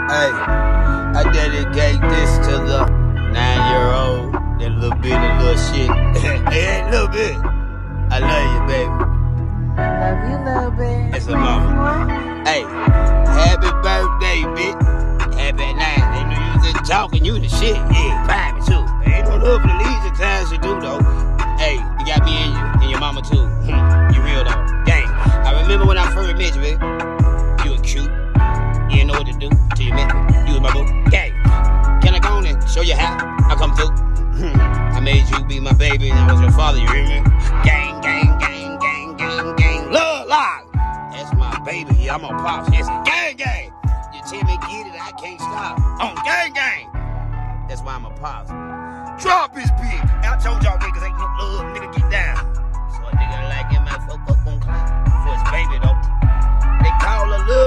Hey, I dedicate this to the 9-year-old, that little bit of little shit. Hey, little bit. I love you, baby. Love you, little bit. That's a mama. Hey, happy birthday, bitch. Happy night. They knew you was just talking, you the shit. Yeah, private too. Ain't no love for the leisure times you do, though. Hey, you got me in you, and your mama too. You real, though. Gang. I remember when I first met you, baby. You was cute. You didn't know what to do till you met me. You was my boo. Gang. Can I go on and show you how I come through? I made you be my baby and I was your father, you hear me? Gang, gang, gang, gang, gang, gang. Love, live. That's my baby. Yeah, I'm on pops. Yes, gang, gang. You tell me get it, I can't stop. On gang, gang. That's why I'm a pops. Drop his big. I told y'all niggas ain't no love, nigga, get down. So a nigga like him, I fuck up on cloud. For his baby, though. They call her love.